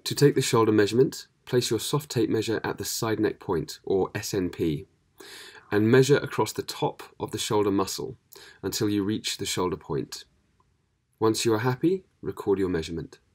To take the shoulder measurement, place your soft tape measure at the side neck point, or SNP, and measure across the top of the shoulder muscle until you reach the shoulder point. Once you are happy, record your measurement.